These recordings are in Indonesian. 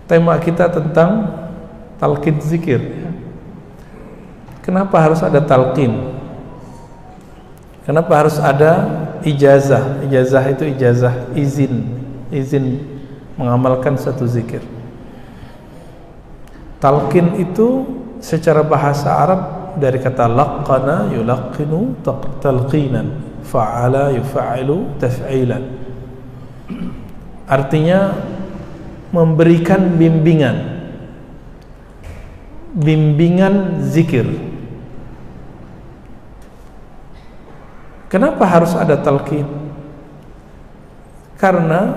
tema kita tentang talqin zikir. Kenapa harus ada talqin? Kenapa harus ada ijazah? Ijazah itu ijazah izin mengamalkan satu zikir. Talqin itu secara bahasa Arab dari kata laqqana yulaqqinu talqinan, fa'ala yuf'ilu taf'ilan. Artinya memberikan bimbingan zikir. Kenapa harus ada talqin? Karena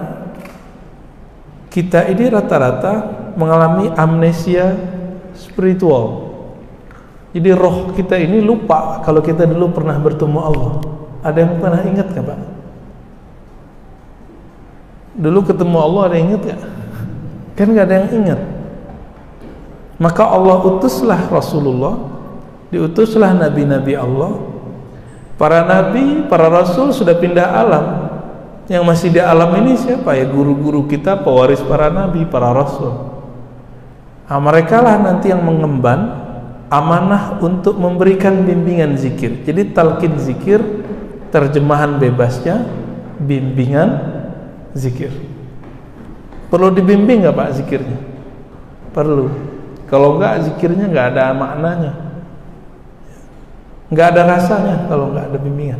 kita ini rata-rata mengalami amnesia spiritual. Jadi roh kita ini lupa kalau kita dulu pernah bertemu Allah. Ada yang pernah ingat nggak, Pak? Dulu ketemu Allah ada yang ingat nggak? Kan nggak ada yang ingat. Maka Allah utuslah Rasulullah, diutuslah nabi-nabi Allah. Para nabi, para rasul sudah pindah alam. Yang masih di alam ini siapa ya? Guru-guru kita, pewaris para nabi, para rasul. Nah, mereka lah nanti yang mengemban amanah untuk memberikan bimbingan zikir. Jadi talqin zikir, terjemahan bebasnya bimbingan zikir. Perlu dibimbing nggak Pak zikirnya? Perlu. Kalau enggak zikirnya nggak ada maknanya, nggak ada rasanya kalau nggak ada bimbingan.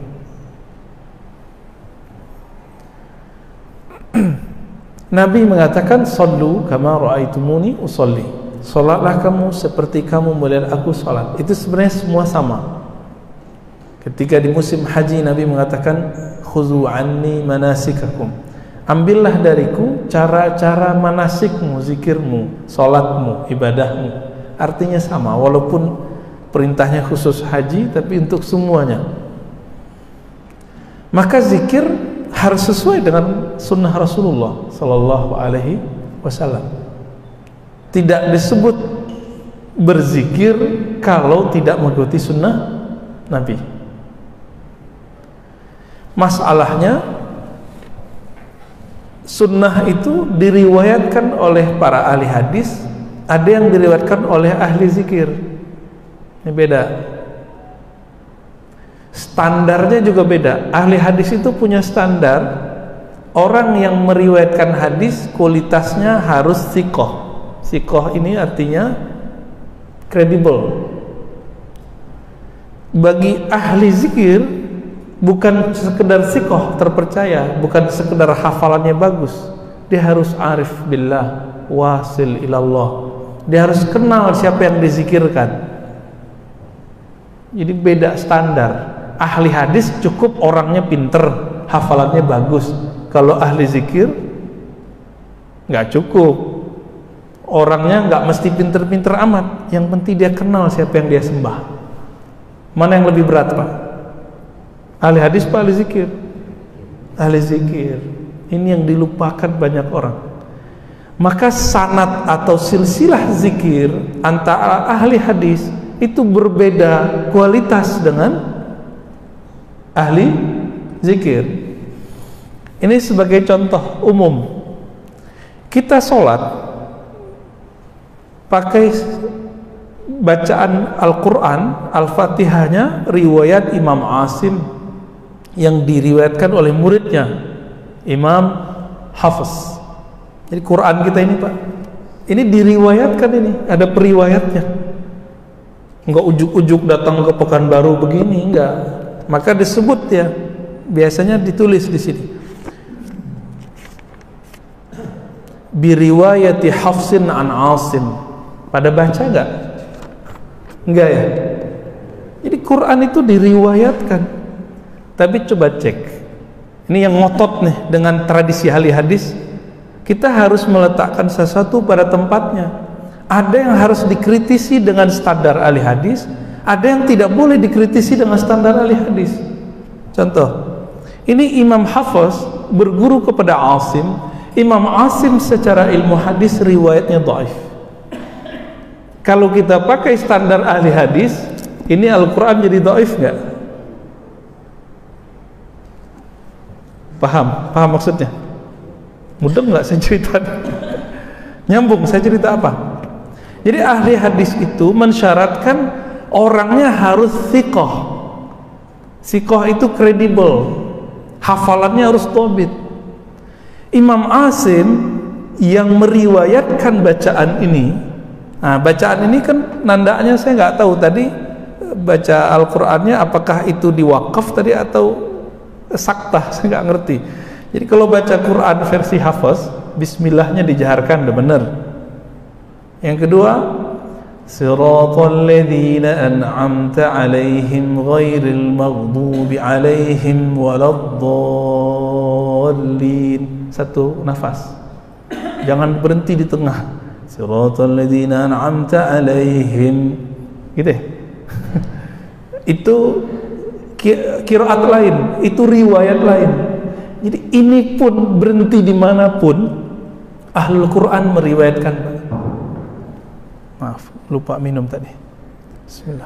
Nabi mengatakan sallu kama ra'aitumuni usolli. Salatlah kamu seperti kamu melihat aku salat. Itu sebenarnya semua sama. Ketika di musim haji Nabi mengatakan khuzu anni manasikakum. Ambillah dariku cara-cara manasikmu, zikirmu, salatmu, ibadahmu. Artinya sama, walaupun perintahnya khusus haji tapi untuk semuanya. Maka zikir harus sesuai dengan sunnah Rasulullah sallallahu alaihi wasallam. Tidak disebut berzikir kalau tidak mengikuti sunnah Nabi. Masalahnya sunnah itu diriwayatkan oleh para ahli hadis, ada yang diriwayatkan oleh ahli zikir. Ini beda. Standarnya juga beda. Ahli hadis itu punya standar. Orang yang meriwayatkan hadis kualitasnya harus thiqah. Thiqah ini artinya kredibel. Bagi ahli zikir bukan sekedar thiqah, terpercaya, bukan sekedar hafalannya bagus. Dia harus arif billah, wasil ilallah. Dia harus kenal siapa yang dizikirkan. Jadi beda standar. Ahli hadis cukup orangnya pinter, hafalannya bagus. Kalau ahli zikir nggak cukup, orangnya nggak mesti pinter-pinter amat. Yang penting dia kenal siapa yang dia sembah. Mana yang lebih berat Pak? Ahli hadis Pak ahli zikir? Ahli zikir. Ini yang dilupakan banyak orang. Maka sanad atau silsilah zikir antara ahli hadis itu berbeda kualitas dengan ahli zikir. Ini sebagai contoh umum. Kita sholat pakai bacaan Al-Quran, Al-Fatihahnya riwayat Imam Asim yang diriwayatkan oleh muridnya Imam Hafiz. Jadi Quran kita ini Pak, ini diriwayatkan, ini ada periwayatnya. Enggak ujuk-ujuk datang ke Pekanbaru begini, enggak. Maka disebut ya, biasanya ditulis di sini. Biriwayati Hafsin an Asim. Pada baca enggak? Enggak ya. Jadi Quran itu diriwayatkan. Tapi coba cek. Ini yang ngotot nih dengan tradisi ahli hadis. Kita harus meletakkan sesuatu pada tempatnya. Ada yang harus dikritisi dengan standar ahli hadis, ada yang tidak boleh dikritisi dengan standar ahli hadis. Contoh, ini Imam Hafiz berguru kepada Asim. Imam Asim secara ilmu hadis riwayatnya dhaif. Kalau kita pakai standar ahli hadis, ini Al-Quran jadi dhaif nggak? Paham? Paham maksudnya? Mudah nggak saya cerita? Nyambung, saya cerita apa? Jadi ahli hadis itu mensyaratkan orangnya harus thiqah. Thiqah itu kredibel, hafalannya harus thabit. Imam Asim yang meriwayatkan bacaan ini, nah bacaan ini kan nandanya saya nggak tahu tadi baca Al-Qur'annya apakah itu diwakaf tadi atau saktah, saya nggak ngerti. Jadi kalau baca Quran versi hafaz, bismillahnya dijaharkan, udah benar. Yang kedua, siratal ladzina an'amta 'alaihim ghairil maghdubi 'alaihim waladdallin. Satu nafas, jangan berhenti di tengah. Siratal ladzina an'amta 'alaihim, gitu ya. Itu qiraat lain, itu riwayat lain. Jadi ini pun berhenti dimanapun Ahlul Quran meriwayatkan. Maaf, lupa minum tadi. Bismillah.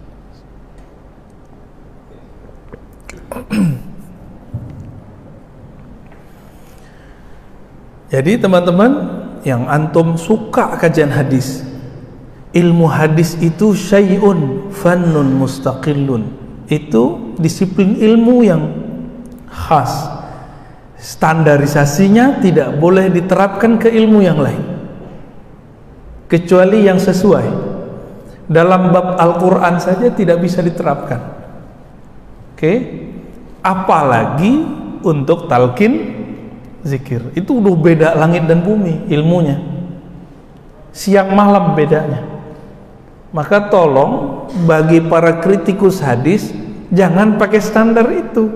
Jadi teman-teman yang antum suka kajian hadis, ilmu hadis itu syai'un fannun mustaqillun. Itu disiplin ilmu yang khas. Standarisasinya tidak boleh diterapkan ke ilmu yang lain kecuali yang sesuai. Dalam bab Al-Quran saja tidak bisa diterapkan. Oke? Apalagi untuk talqin zikir. Itu udah beda langit dan bumi ilmunya. Siang malam bedanya. Maka tolong bagi para kritikus hadis jangan pakai standar itu.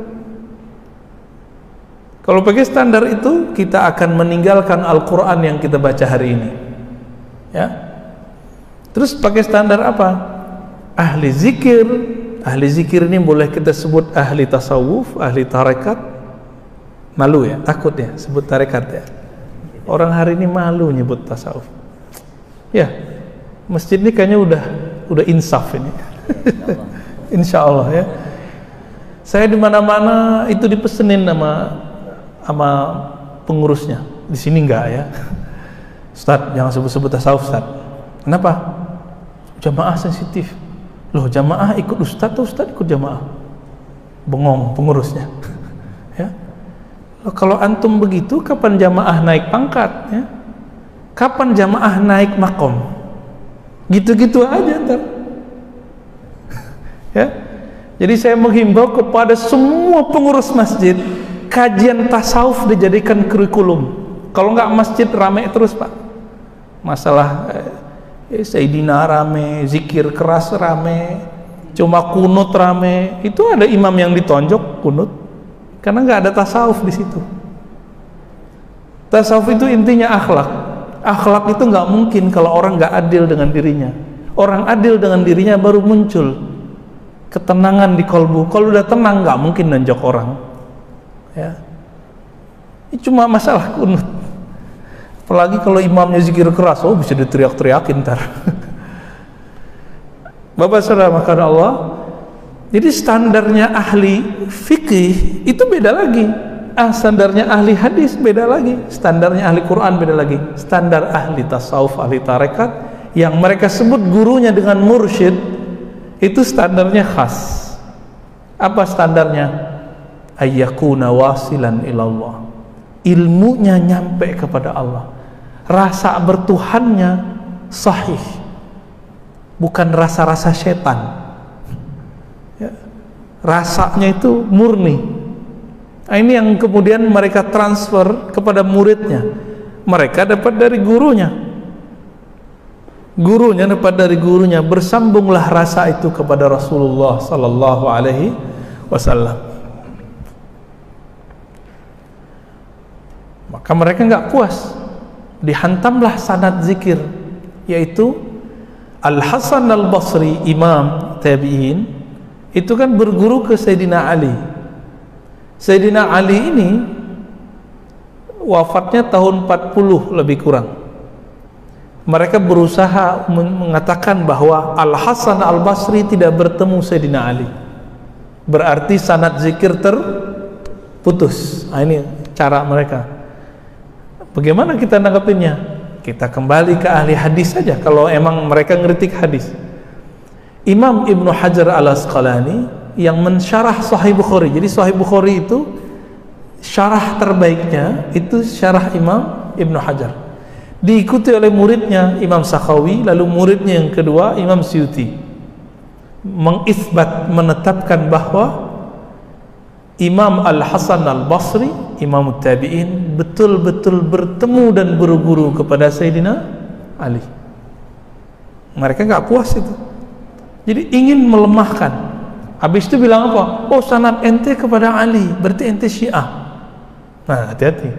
Kalau pakai standar itu kita akan meninggalkan Al-Quran yang kita baca hari ini. Ya. Terus pakai standar apa? Ahli zikir. Ahli zikir ini boleh kita sebut ahli tasawuf, ahli tarekat. Malu ya, takut ya sebut tarekat ya. Orang hari ini malu nyebut tasawuf. Ya, masjid ini kayaknya udah insaf ini. Insya Allah ya. Saya di mana-mana itu dipesenin sama pengurusnya. Di sini enggak ya. Ustaz, jangan sebut-sebut tasawuf, Ustaz. Kenapa? Jamaah sensitif. Loh, jamaah ikut Ustaz atau Ustaz ikut jamaah? Bengong pengurusnya. Ya. Loh, kalau antum begitu, kapan jamaah naik pangkat? Ya? Kapan jamaah naik makom? Gitu-gitu aja ntar. Ya. Jadi saya menghimbau kepada semua pengurus masjid, kajian tasawuf dijadikan kurikulum. Kalau nggak masjid rame terus Pak. Masalah Sayyidina rame, zikir keras rame, cuma kunut rame. Itu ada imam yang ditonjok kunut karena nggak ada tasawuf di situ. Tasawuf itu intinya akhlak. Akhlak itu nggak mungkin kalau orang nggak adil dengan dirinya. Orang adil dengan dirinya baru muncul ketenangan di kolbu. Kalau udah tenang nggak mungkin nonjok orang. Ya. Ini cuma masalah kunut. Apalagi kalau imamnya zikir keras, oh bisa diteriak-teriakin ntar. Bapak saudara makan Allah. Jadi standarnya ahli fikih itu beda lagi. Standarnya ahli hadis beda lagi. Standarnya ahli Quran beda lagi. Standar ahli tasawuf, ahli tarekat yang mereka sebut gurunya dengan mursyid itu standarnya khas. Apa standarnya? Ayyakuna wasilan ilallah. Ilmunya nyampe kepada Allah, rasa bertuhannya sahih, bukan rasa-rasa setan ya. Rasanya itu murni. Nah, ini yang kemudian mereka transfer kepada muridnya. Mereka dapat dari gurunya, gurunya dapat dari gurunya. Bersambunglah rasa itu kepada Rasulullah sallallahu alaihi wasallam. Maka mereka nggak puas, dihantamlah sanad zikir, yaitu Al-Hasan Al-Basri, imam tabi'in, itu kan berguru ke Sayyidina Ali. Sayyidina Ali ini wafatnya tahun 40 lebih kurang. Mereka berusaha mengatakan bahwa Al-Hasan Al-Basri tidak bertemu Sayyidina Ali, berarti sanad zikir terputus. Nah, ini cara mereka. Bagaimana kita nanggapinnya? kita kembali ke ahli hadis saja kalau emang mereka ngeritik hadis. Imam Ibnu Hajar Al-Asqalani yang mensyarah Sahih Bukhari. Jadi Sahih Bukhari itu syarah terbaiknya itu syarah Imam Ibnu Hajar. Diikuti oleh muridnya Imam Sakhawi, lalu muridnya yang kedua Imam Suyuti. Mengisbat, menetapkan bahwa Imam Al-Hasan Al-Basri, Imam Tabi'in, betul-betul bertemu dan berguru kepada Sayyidina Ali. Mereka nggak puas itu, jadi ingin melemahkan. Habis itu bilang apa? Oh, sanad ente kepada Ali, berarti ente Syiah. Nah, hati-hati.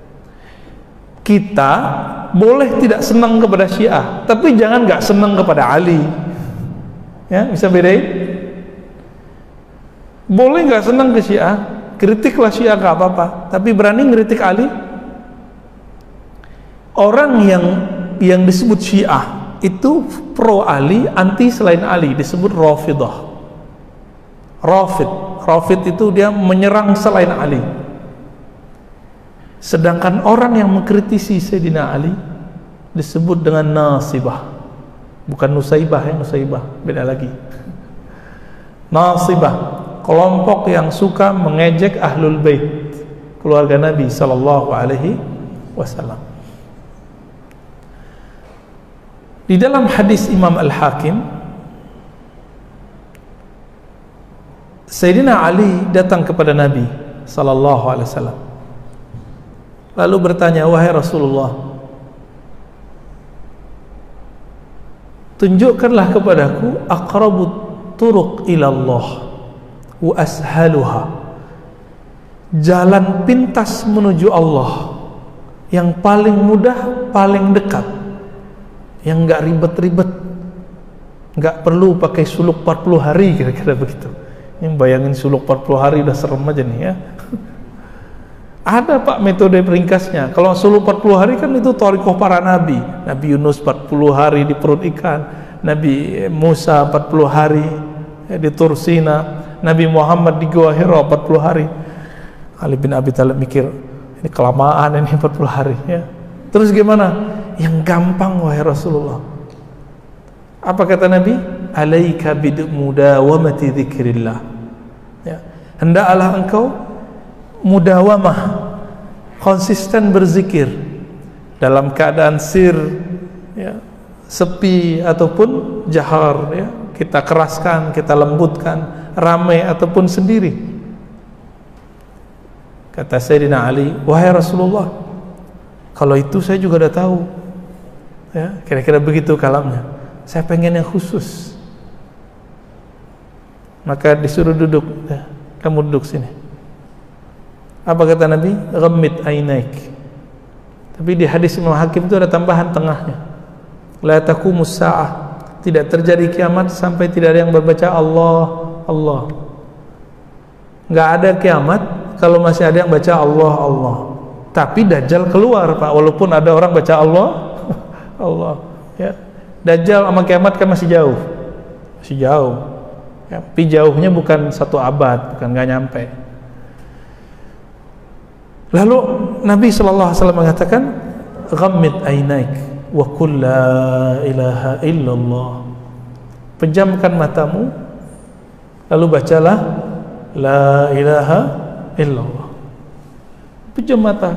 Kita boleh tidak senang kepada Syiah, tapi jangan nggak senang kepada Ali. Ya, bisa bedain? Boleh nggak senang ke Syiah, kritiklah Syiah nggak apa-apa, tapi berani ngeritik Ali. Orang yang disebut Syiah itu pro Ali, anti selain Ali, disebut Rafidah. Rafid itu dia menyerang selain Ali. Sedangkan orang yang mengkritisi Sayyidina Ali disebut dengan Nasibah, bukan Nusaibah. Ya, Nusaibah beda lagi. Nasibah, kelompok yang suka mengejek Ahlul Bait, keluarga Nabi sallallahu alaihi wasallam. Di dalam hadis Imam Al-Hakim, Sayyidina Ali datang kepada Nabi sallallahu alaihi wasallam, lalu bertanya, wahai Rasulullah, tunjukkanlah kepadaku aqrabut turuq ilallah wa ashaluha, jalan pintas menuju Allah yang paling mudah, paling dekat, yang nggak ribet-ribet, nggak perlu pakai suluk 40 hari, kira-kira begitu. Yang bayangin suluk 40 hari udah serem aja nih ya. Ada Pak metode ringkasnya. Kalau suluk 40 hari kan itu thariqah para nabi. Nabi Yunus 40 hari di perut ikan, Nabi Musa 40 hari di Tursina, Nabi Muhammad di Gua Hira 40 hari. Ali bin Abi Thalib mikir, ini kelamaan ini 40 hari ya. Terus gimana? Yang gampang wahai Rasulullah. Apa kata Nabi? Alaika bidmudawamati dzikrillah. Ya. Hendaklah engkau mudawamah, konsisten berzikir dalam keadaan sir ya, sepi ataupun jahar ya. Kita keraskan, kita lembutkan, ramai ataupun sendiri. Kata Sayyidina Ali, wahai Rasulullah, kalau itu saya juga udah tahu ya, kira-kira begitu kalamnya. Saya pengen yang khusus. Maka disuruh duduk ya, kamu duduk sini. Apa kata Nabi? Ghammid ainaik. Tapi di hadis Imam Hakim itu ada tambahan tengahnya, la taqumus sa'ah, tidak terjadi kiamat sampai tidak ada yang berbaca Allah, Allah. Nggak ada kiamat kalau masih ada yang baca Allah, Allah. Tapi Dajjal keluar Pak, walaupun ada orang baca Allah, Allah. Ya. Dajjal sama kiamat kan masih jauh, ya, tapi jauhnya bukan 1 abad, bukan, nggak nyampe. Lalu Nabi SAW mengatakan, ghammid ainaik wa qul la ilaha illallah. Pejamkan matamu, lalu bacalah la ilaha illallah. Pejam mata.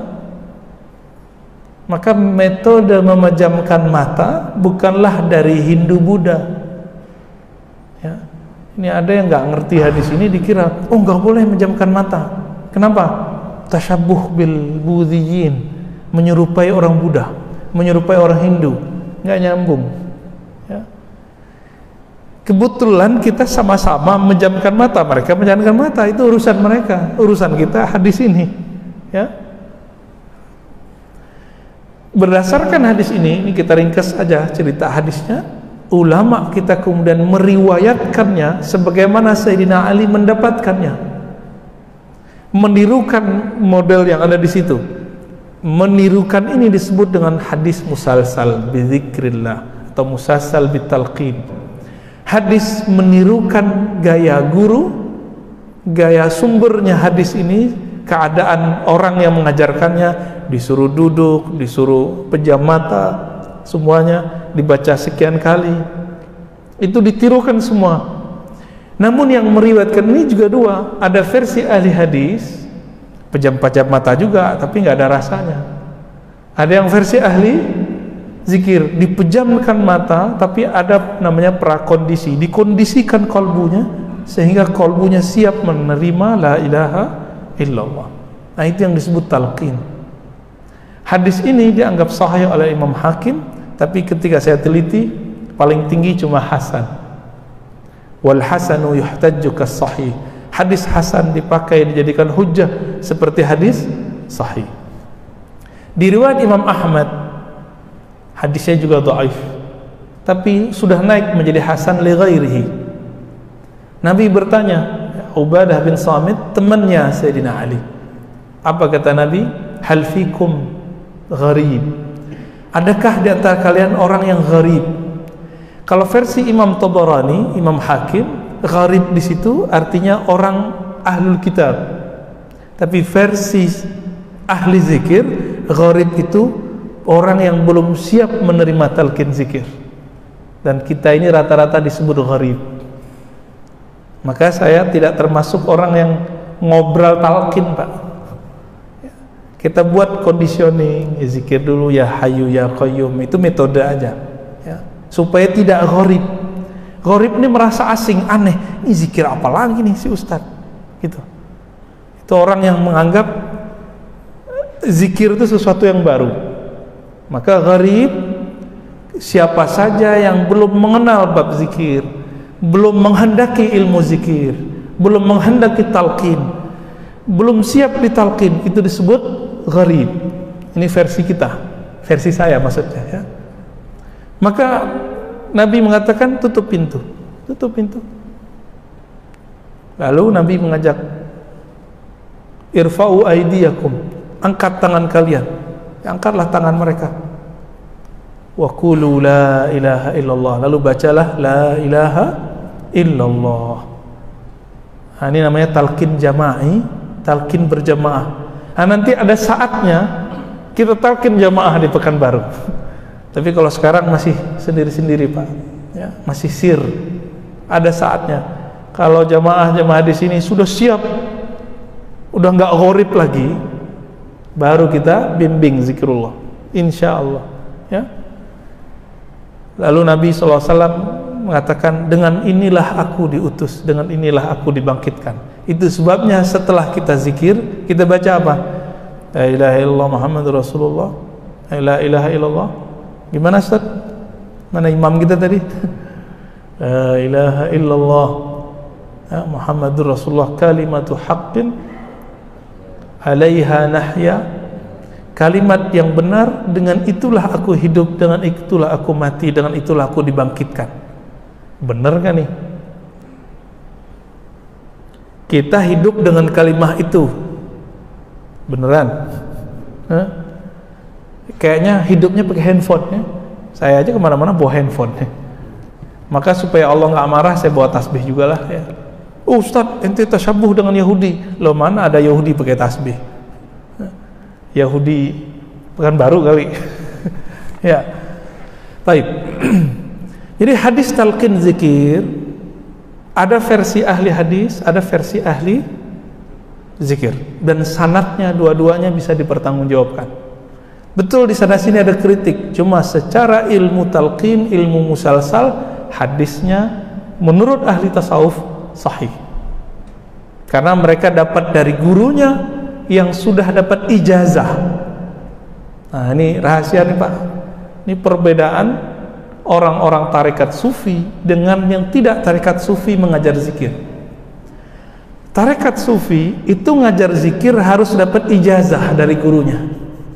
Maka metode memejamkan mata bukanlah dari Hindu Buddha ya. Ini ada yang nggak ngerti hadis ini, dikira oh nggak boleh memejamkan mata. Kenapa? Tasyabuh bil Buddhiyin, menyerupai orang Buddha, menyerupai orang Hindu. Nggak nyambung ya. Kebetulan kita sama-sama menjamkan mata, mereka menjamkan mata, itu urusan mereka, urusan kita hadis ini ya. Berdasarkan hadis ini kita ringkas aja cerita hadisnya. Ulama kita kemudian meriwayatkannya sebagaimana Sayyidina Ali mendapatkannya, menirukan model yang ada di situ. Menirukan ini disebut dengan hadis musalsal bizikrillah atau musalsal bitalqin. Hadis menirukan gaya guru, gaya sumbernya hadis ini keadaan orang yang mengajarkannya, disuruh duduk, disuruh pejam mata, semuanya dibaca sekian kali, itu ditirukan semua. Namun yang meriwayatkan ini juga dua, ada versi ahli hadis pejam-pejam mata juga tapi nggak ada rasanya, ada yang versi ahli zikir dipejamkan mata tapi ada namanya prakondisi, dikondisikan kolbunya sehingga kolbunya siap menerima la ilaha illallah. Nah, itu yang disebut talqin. Hadis ini dianggap sahih oleh Imam Hakim, tapi ketika saya teliti paling tinggi cuma hasan. Wal hasanu yuhtajju kas sahih. Hadis hasan dipakai dijadikan hujjah seperti hadis sahih. Di riwayat Imam Ahmad hadisnya juga dhaif, tapi sudah naik menjadi hasan li ghairihi. Nabi bertanya, Ubadah bin Samit temannya Sayyidina Ali, apa kata Nabi? Hal fikum gharib, adakah di antara kalian orang yang gharib? Kalau versi Imam Tabarani, Imam Hakim, gharib di situ artinya orang ahlul kitab. Tapi versi ahli zikir, gharib itu orang yang belum siap menerima talqin zikir. Dan kita ini rata-rata disebut gharib. Maka saya tidak termasuk orang yang ngobrol talqin, Pak. Kita buat conditioning, zikir dulu ya Hayyu ya Qayyum, itu metode aja ya, supaya tidak gharib. Gharib ini merasa asing, aneh, ini zikir apa lagi nih si Ustadz gitu. Itu orang yang menganggap zikir itu sesuatu yang baru. Maka gharib siapa saja yang belum mengenal bab zikir, belum menghendaki ilmu zikir, belum menghendaki talqin, belum siap ditalqin, itu disebut gharib. Ini versi kita, versi saya maksudnya ya. Maka Nabi mengatakan tutup pintu, tutup pintu. Lalu Nabi mengajak, irfa'u aydiyakum, angkat tangan kalian. Angkatlah tangan mereka. Wa qulu la ilaha illallah, lalu bacalah la ilaha illallah. Nah, ini namanya talqin jama'i, talqin berjamaah. Nah, nanti ada saatnya kita talqin jamaah di Pekanbaru. Tapi kalau sekarang masih sendiri-sendiri, Pak ya, masih sir. Ada saatnya kalau jamaah-jamaah di sini sudah siap, udah nggak gharib lagi, baru kita bimbing zikrullah, insya Allah ya. Lalu Nabi SAW mengatakan, dengan inilah aku diutus, dengan inilah aku dibangkitkan. Itu sebabnya setelah kita zikir, kita baca apa? La ilaha illallah Muhammadur Rasulullah, la ilaha illallah. Gimana Ustaz? Mana imam kita tadi? La ilaha illallah ya, Muhammadur Rasulullah kalimatu haqqin alaiha nahya, kalimat yang benar, dengan itulah aku hidup, dengan itulah aku mati, dengan itulah aku dibangkitkan. Benar kan nih? Kita hidup dengan kalimat itu beneran? Hah? Kayaknya hidupnya pakai handphone ya. Saya aja kemana-mana bawa handphone ya. Maka supaya Allah nggak marah, saya bawa tasbih juga lah ya. Ustadz, ente tasyabuh dengan Yahudi. Loh, mana ada Yahudi pakai tasbih? Yahudi Pekanbaru kali. Ya. Baik. Jadi hadis talqin zikir ada versi ahli hadis, ada versi ahli zikir, dan sanadnya dua-duanya bisa dipertanggungjawabkan. Betul di sana sini ada kritik, cuma secara ilmu talqin, ilmu musalsal, hadisnya menurut ahli tasawuf sahih. Karena mereka dapat dari gurunya yang sudah dapat ijazah. Nah, ini rahasia nih Pak. Ini perbedaan orang-orang tarekat sufi dengan yang tidak tarekat sufi mengajar zikir. Tarekat sufi itu ngajar zikir harus dapat ijazah dari gurunya.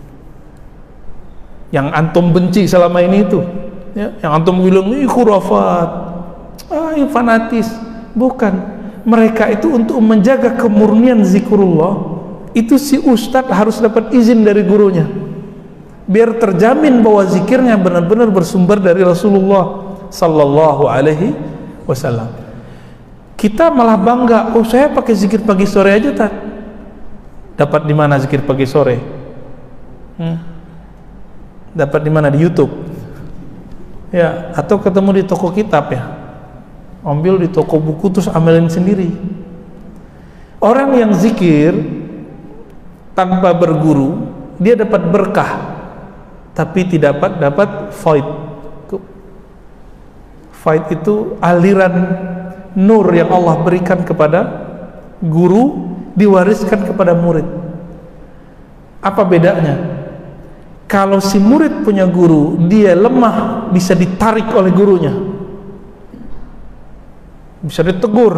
Yang antum benci selama ini itu ya, yang antum bilang ini khurafat, ini fanatis. Bukan, mereka itu untuk menjaga kemurnian zikrullah, itu si ustadz harus dapat izin dari gurunya, biar terjamin bahwa zikirnya benar-benar bersumber dari Rasulullah sallallahu alaihi wasallam. Kita malah bangga, oh saya pakai zikir pagi sore aja tak. Dapat di mana zikir pagi sore? Dapat di mana? Di YouTube. Ya, atau ketemu di toko kitab ya. Ambil di toko buku terus amalin sendiri. Orang yang zikir tanpa berguru, dia dapat berkah, tapi tidak dapat faid. Faid itu aliran nur yang Allah berikan kepada guru, diwariskan kepada murid. Apa bedanya? Kalau si murid punya guru, dia lemah, bisa ditarik oleh gurunya, bisa ditegur.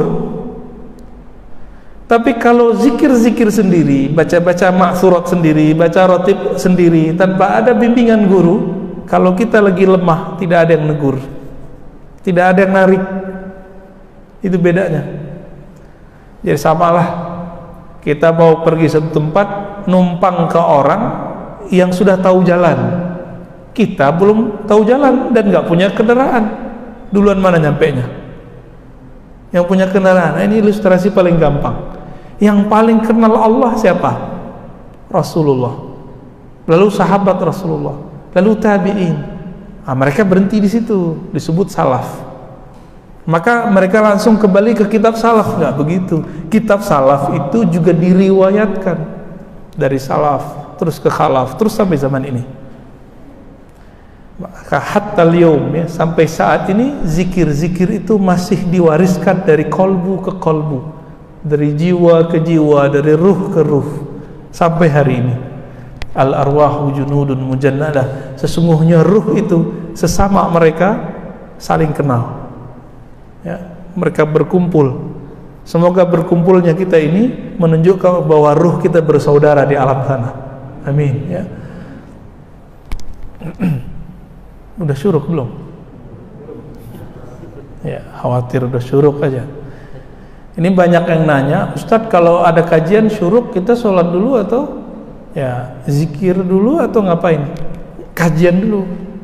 Tapi kalau zikir-zikir sendiri, baca-baca maksurat sendiri, baca rotib sendiri, tanpa ada bimbingan guru, kalau kita lagi lemah, tidak ada yang negur, tidak ada yang narik. Itu bedanya. Jadi samalah, kita mau pergi satu tempat, numpang ke orang yang sudah tahu jalan. Kita belum tahu jalan dan nggak punya kendaraan. Duluan mana nyampenya? Yang punya kendaraan. Ini ilustrasi paling gampang. Yang paling kenal Allah siapa? Rasulullah. Lalu sahabat Rasulullah. Lalu tabi'in. Nah, mereka berhenti di situ, disebut salaf. Maka mereka langsung kembali ke kitab salaf. Nggak begitu. Kitab salaf itu juga diriwayatkan dari salaf, terus ke khalaf, terus sampai zaman ini. Maka hatta al-yawm, ya, sampai saat ini zikir-zikir itu masih diwariskan dari kolbu ke kolbu, dari jiwa ke jiwa, dari ruh ke ruh, sampai hari ini. Al-arwahu junudun mujannadah. Sesungguhnya ruh itu sesama mereka saling kenal, ya, mereka berkumpul. Semoga berkumpulnya kita ini menunjukkan bahwa ruh kita bersaudara di alam sana. Amin, ya. Udah syuruk belum? Ya, khawatir udah syuruk aja. Ini banyak yang nanya, Ustadz kalau ada kajian syuruk kita sholat dulu atau ya zikir dulu atau ngapain? Kajian dulu.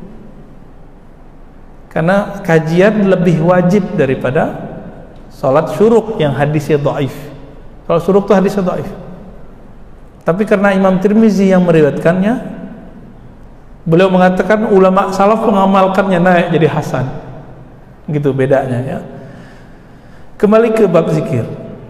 Karena kajian lebih wajib daripada sholat syuruk yang hadisnya dhaif. Kalau syuruk itu hadisnya dhaif. Tapi karena Imam Tirmizi yang meriwayatkannya, beliau mengatakan ulama salaf mengamalkannya naik jadi hasan. Gitu bedanya, ya. Kembali ke bab zikir.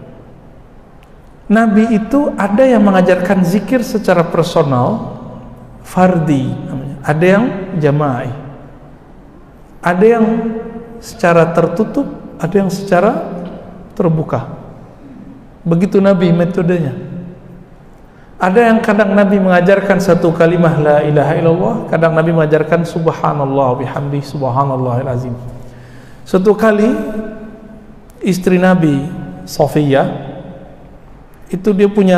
Nabi itu ada yang mengajarkan zikir secara personal, fardi namanya. Ada yang jama'i. Ada yang secara tertutup, ada yang secara terbuka. Begitu Nabi metodenya. Ada yang kadang Nabi mengajarkan satu kalimah la ilaha illallah, kadang Nabi mengajarkan subhanallah bihamdi subhanallahil azim. Suatu kali istri Nabi Sofiyah itu dia punya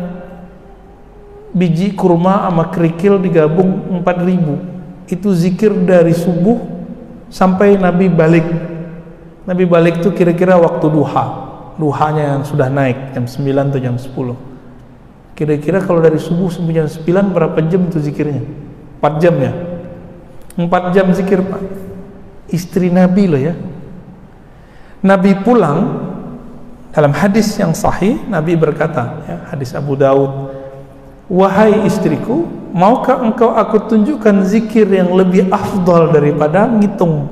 biji kurma sama kerikil digabung 4.000. Itu zikir dari subuh sampai Nabi balik. Nabi balik itu kira-kira waktu duha. Duhanya yang sudah naik jam 9 atau jam 10. Kira-kira kalau dari subuh sampai jam 9 berapa jam itu zikirnya? 4 jam ya? 4 jam zikir, Pak. Istri Nabi loh ya. Nabi pulang, dalam hadis yang sahih Nabi berkata, ya, hadis Abu Daud, wahai istriku, maukah engkau aku tunjukkan zikir yang lebih afdal daripada ngitung?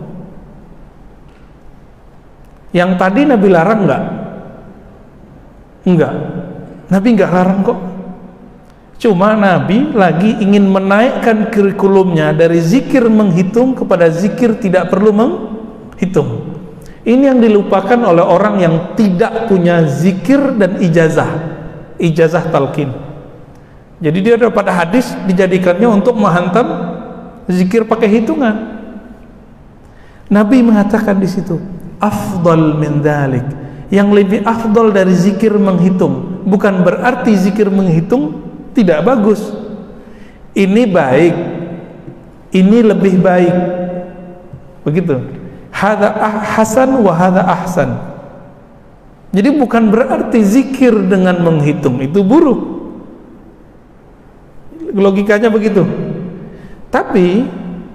Yang tadi Nabi larang enggak? Enggak. Nabi enggak larang kok. Cuma Nabi lagi ingin menaikkan kurikulumnya dari zikir menghitung kepada zikir tidak perlu menghitung. Ini yang dilupakan oleh orang yang tidak punya zikir dan ijazah talqin. Jadi dia dapat hadis dijadikannya untuk menghantam zikir pakai hitungan. Nabi mengatakan di situ, afdal min dzalik, yang lebih afdal dari zikir menghitung. Bukan berarti zikir menghitung tidak bagus. Ini baik, ini lebih baik. Begitu. Hadza hasan wa hadza ahsan. Jadi bukan berarti zikir dengan menghitung itu buruk. Logikanya begitu. Tapi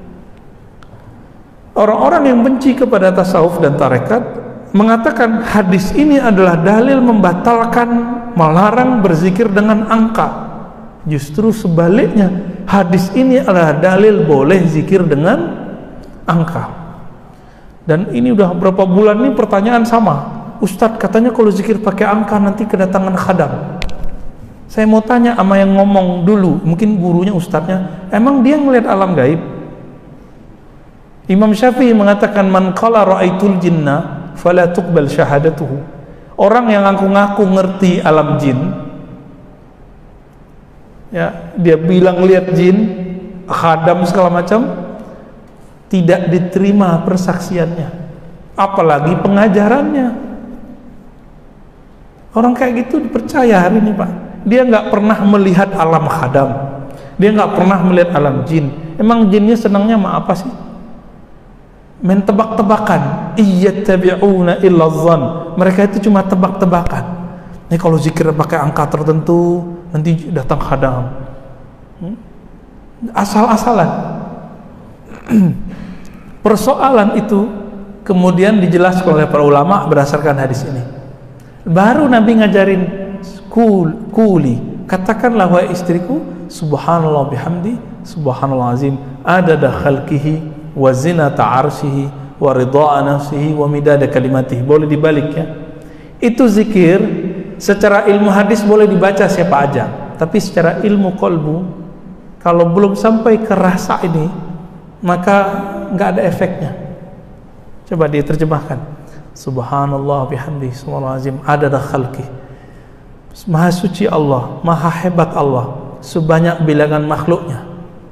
orang-orang yang benci kepada tasawuf dan tarekat mengatakan hadis ini adalah dalil membatalkan melarang berzikir dengan angka. Justru sebaliknya, hadis ini adalah dalil boleh zikir dengan angka. Dan ini udah berapa bulan nih pertanyaan sama, Ustadz katanya kalau zikir pakai angka nanti kedatangan khadam. Saya mau tanya sama yang ngomong dulu, mungkin gurunya ustadznya, emang dia ngelihat alam gaib? Imam Syafi'i mengatakan, man qala ra'aitul jinna fala tuqbal syahadatuhu. Orang yang ngaku-ngaku ngerti alam jin, ya, dia bilang lihat jin, khadam segala macam, tidak diterima persaksiannya, apalagi pengajarannya. Orang kayak gitu dipercaya hari ini, Pak. Dia nggak pernah melihat alam khadam, dia nggak pernah melihat alam jin. Emang jinnya senangnya sama apa sih? Main tebak-tebakan. Iyattabi'una illa dhann. Mereka itu cuma tebak-tebakan. Ini kalau zikir pakai angka tertentu nanti datang khadam. Asal-asalan. Persoalan itu kemudian dijelaskan oleh para ulama berdasarkan hadis ini. Baru Nabi ngajarin kuli, katakanlah wahai istriku, subhanallah bihamdi, subhanallah azim, adada khalqihi wa zinata arshihi wa ridha'a nafsihi wa midada kalimatihi. Boleh dibalik ya. Itu zikir secara ilmu hadis boleh dibaca siapa aja, tapi secara ilmu qalbu kalau belum sampai ke rasa ini maka nggak ada efeknya. Coba diterjemahkan, subhanallah bihamdi, subhanallah azim, adada khalqi, maha suci Allah, maha hebat Allah sebanyak bilangan makhluknya.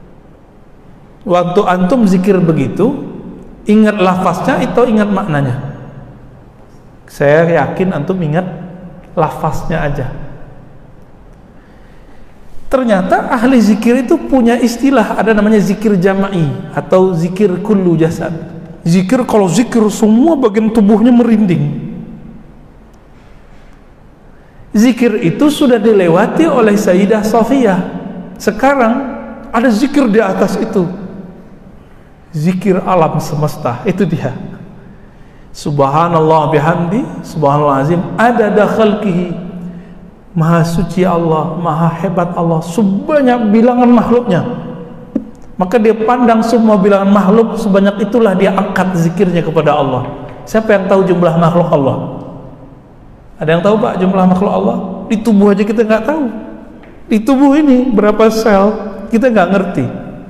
Waktu antum zikir begitu, ingat lafaznya atau ingat maknanya? Saya yakin antum ingat lafaznya aja. Ternyata ahli zikir itu punya istilah, ada namanya zikir jama'i atau zikir kullu jasad. Zikir kalau zikir semua bagian tubuhnya merinding. Zikir itu sudah dilewati oleh Sayyidah Safiyah. Sekarang ada zikir di atas itu, zikir alam semesta. Itu dia, subhanallah bihamdi, subhanallah azim, adada khalqihi, maha suci Allah, maha hebat Allah sebanyak bilangan makhluknya. Maka dia pandang semua bilangan makhluk, sebanyak itulah dia angkat zikirnya kepada Allah. Siapa yang tahu jumlah makhluk Allah? Ada yang tahu Pak jumlah makhluk Allah? Di tubuh aja kita nggak tahu. Di tubuh ini berapa sel kita nggak ngerti.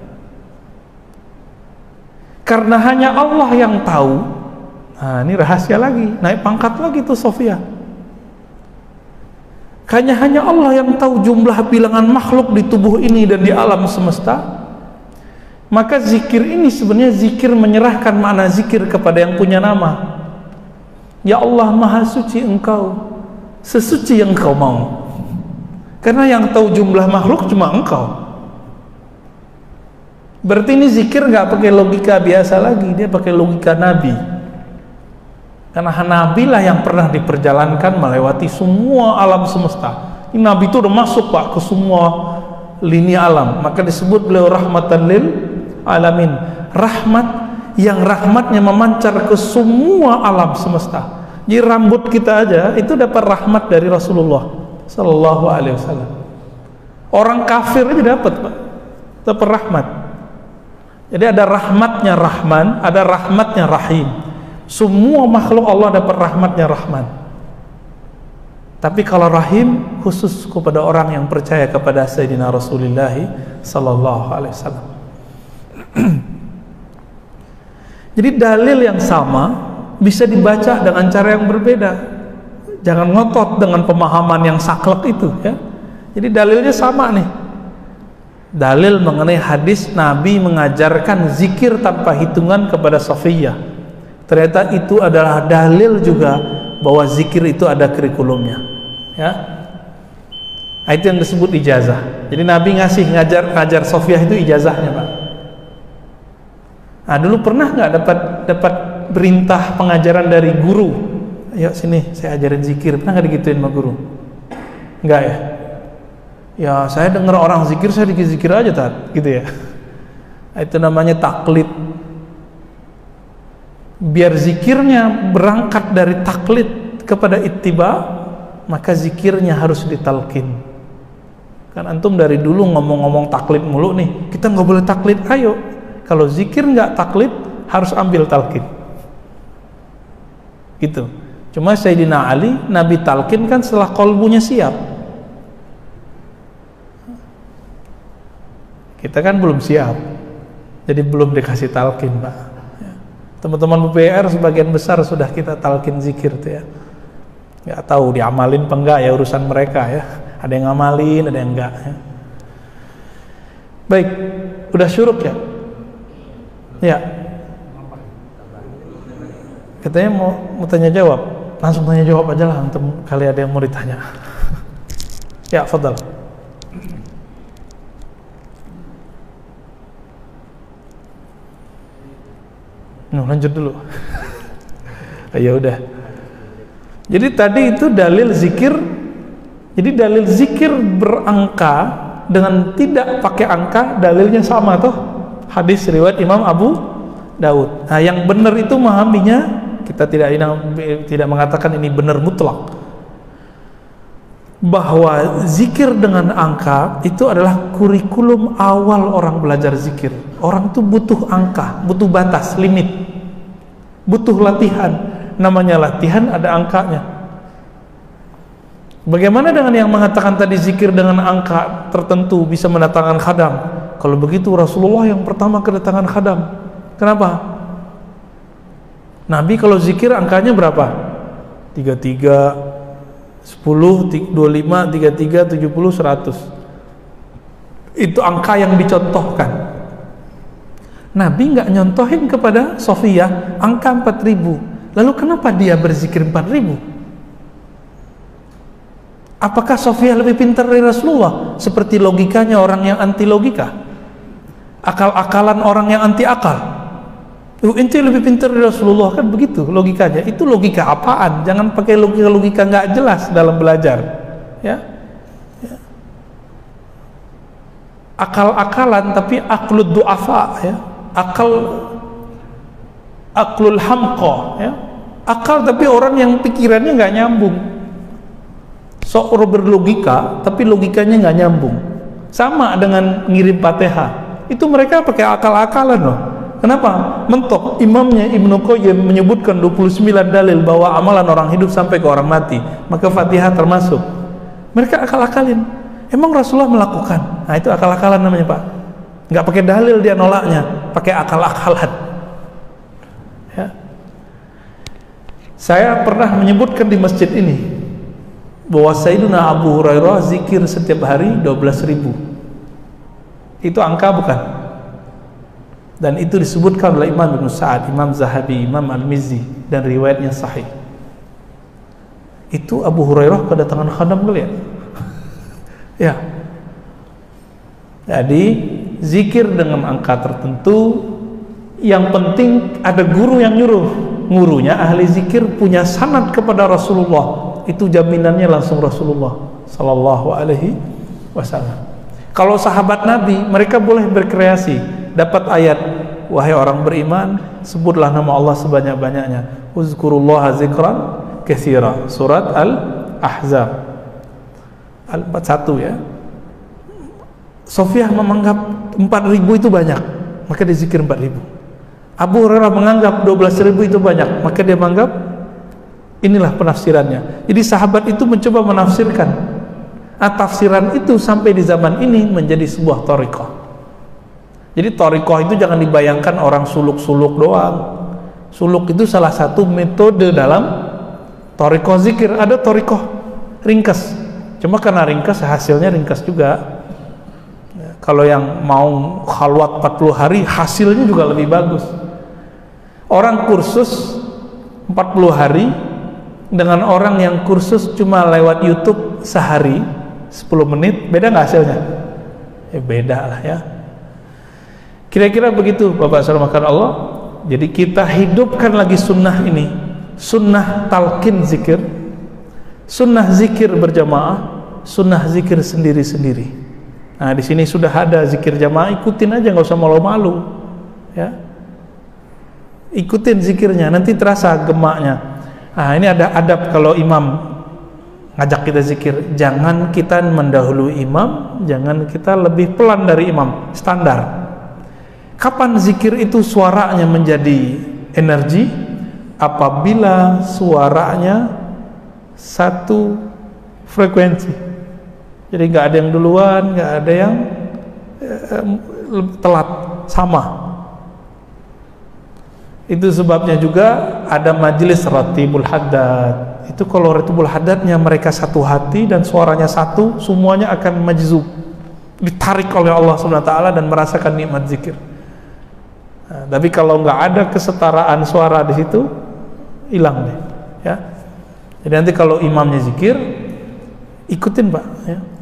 Karena hanya Allah yang tahu. Nah, ini rahasia lagi, naik pangkat lagi tuh Sofia. Hanya Allah yang tahu jumlah bilangan makhluk di tubuh ini dan di alam semesta. Maka zikir ini sebenarnya zikir menyerahkan makna zikir kepada yang punya nama. Ya Allah, maha suci Engkau, sesuci yang Engkau mau. Karena yang tahu jumlah makhluk cuma Engkau. Berarti ini zikir nggak pakai logika biasa lagi, dia pakai logika Nabi. Karena Nabi lah yang pernah diperjalankan melewati semua alam semesta. Ini Nabi itu udah masuk Pak ke semua lini alam, maka disebut beliau rahmatan lil alamin, rahmat yang rahmatnya memancar ke semua alam semesta. Jadi rambut kita aja itu dapat rahmat dari Rasulullah Sallallahu Alaihi Wasallam. Orang kafir aja dapat Pak, dapat rahmat. Jadi ada rahmatnya Rahman, ada rahmatnya Rahim. Semua makhluk Allah dapat rahmatnya Rahman. Tapi kalau Rahim khusus kepada orang yang percaya kepada Sayyidina Rasulullah Sallallahu Alaihi Wasallam. Jadi dalil yang sama bisa dibaca dengan cara yang berbeda. Jangan ngotot dengan pemahaman yang saklek itu ya. Jadi dalilnya sama nih. Dalil mengenai hadis Nabi mengajarkan zikir tanpa hitungan kepada Safiyah. Ternyata itu adalah dalil juga bahwa zikir itu ada kurikulumnya ya. Nah, itu yang disebut ijazah. Jadi Nabi ngasih ngajar Safiyah itu ijazahnya Pak. Nah, dulu pernah nggak dapat perintah pengajaran dari guru? Ayo sini saya ajarin zikir. Pernah nggak digituin sama guru? Enggak ya? Ya saya dengar orang zikir, saya zikir aja Tat, gitu ya. Itu namanya taklid. Biar zikirnya berangkat dari taklid kepada ittiba, maka zikirnya harus ditalkin. Kan antum dari dulu ngomong-ngomong taklid mulu nih, kita nggak boleh taklid. Ayo, kalau zikir nggak taklid, harus ambil talkin. Gitu. Cuma Sayyidina Ali, Nabi talkin kan setelah kolbunya siap. Kita kan belum siap, jadi belum dikasih talkin, Pak. Teman-teman BPR sebagian besar sudah kita talkin zikir tuh ya. Nggak tahu diamalin apa enggak ya, urusan mereka ya. Ada yang ngamalin, ada yang enggak ya. Baik, udah syuruk ya? Ya. Katanya mau tanya jawab. Langsung tanya jawab aja lah, untuk kali ada yang mau ditanya. Ya, fadal. Lanjut dulu. Ya udah. Jadi tadi itu dalil zikir. Jadi dalil zikir berangka dengan tidak pakai angka, dalilnya sama tuh. Hadis riwayat Imam Abu Daud. Nah, yang benar itu memahaminya, kita tidak mengatakan ini benar mutlak, bahwa zikir dengan angka itu adalah kurikulum awal orang belajar zikir. Orang itu butuh angka, butuh batas, limit, butuh latihan. Namanya latihan ada angkanya. Bagaimana dengan yang mengatakan tadi zikir dengan angka tertentu bisa mendatangkan khadam? Kalau begitu Rasulullah yang pertama kedatangan khadam. Kenapa? Nabi kalau zikir angkanya berapa? 33, 10, 25, 33, 70, 100. Itu angka yang dicontohkan. Nabi nggak nyontohin kepada Sofia angka 4000. Lalu kenapa dia berzikir 4000? Apakah Sofia lebih pintar dari Rasulullah? Seperti logikanya orang yang anti logika, akal-akalan orang yang anti akal. Ente lebih pintar dari Rasulullah, kan begitu logikanya. Itu logika apaan? Jangan pakai logika nggak jelas dalam belajar, ya. Akal-akalan tapi aklud du'afa, ya. Aklul hamqa, ya. Akal tapi orang yang pikirannya nggak nyambung. Sok berlogika tapi logikanya nggak nyambung. Sama dengan ngirim Fatihah, itu mereka pakai akal-akalan loh. Kenapa? Mentok. Imamnya Ibnu Qayyim menyebutkan 29 dalil bahwa amalan orang hidup sampai ke orang mati, maka Fatihah termasuk. Mereka akal-akalin. Emang Rasulullah melakukan? Nah, itu akal-akalan namanya, Pak. Nggak pakai dalil dia nolaknya, pakai akal-akalan. Ya. Saya pernah menyebutkan di masjid ini bahwa Sayyidina Abu Hurairah zikir setiap hari 12.000. Itu angka bukan? Dan itu disebutkan oleh Imam Ibn Sa'ad, Imam Zahabi, Imam Al-Mizzi, dan riwayatnya sahih. Itu Abu Hurairah kedatangan khadam kali ya? Ya. Jadi zikir dengan angka tertentu, yang penting ada guru yang nyuruh. Gurunya ahli zikir punya sanad kepada Rasulullah. Itu jaminannya langsung Rasulullah Sallallahu Alaihi Wasallam. Kalau sahabat Nabi, mereka boleh berkreasi. Dapat ayat, wahai orang beriman, sebutlah nama Allah sebanyak-banyaknya. Uzkurullaha zikran katsira. Surat Al-Ahzab Al-41 ya. Sofiyah menganggap 4.000 itu banyak, maka dia zikir 4.000. Abu Hurairah menganggap 12.000 itu banyak, maka dia menganggap inilah penafsirannya. Jadi sahabat itu mencoba menafsirkan. Tafsiran itu sampai di zaman ini menjadi sebuah thariqah. Jadi thariqah itu jangan dibayangkan orang suluk-suluk doang. Suluk itu salah satu metode dalam thariqah zikir. Ada thariqah ringkas. Cuma karena ringkas hasilnya ringkas juga. Kalau yang mau khalwat 40 hari hasilnya juga lebih bagus. Orang kursus 40 hari dengan orang yang kursus cuma lewat YouTube sehari 10 menit, beda nggak hasilnya? Beda lah ya. Kira-kira begitu Bapak Saudara Allah. Jadi kita hidupkan lagi sunnah ini, sunnah talqin zikir, sunnah zikir berjamaah, sunnah zikir sendiri-sendiri. Nah di sini sudah ada zikir jamaah, ikutin aja, nggak usah malu-malu, ya. Ikutin zikirnya, nanti terasa gemaknya. Nah ini ada adab kalau imam ngajak kita zikir. Jangan kita mendahului imam, jangan kita lebih pelan dari imam, standar. Kapan zikir itu suaranya menjadi energi? Apabila suaranya satu frekuensi. Jadi nggak ada yang duluan, nggak ada yang telat, sama. Itu sebabnya juga ada majelis ratibul haddad. Itu kalau ratibul haddadnya mereka satu hati dan suaranya satu, semuanya akan majzub, ditarik oleh Allah SWT dan merasakan nikmat zikir. Nah, tapi kalau nggak ada kesetaraan suara di situ, hilang deh, ya. Jadi nanti kalau imamnya zikir, ikutin Pak, ya.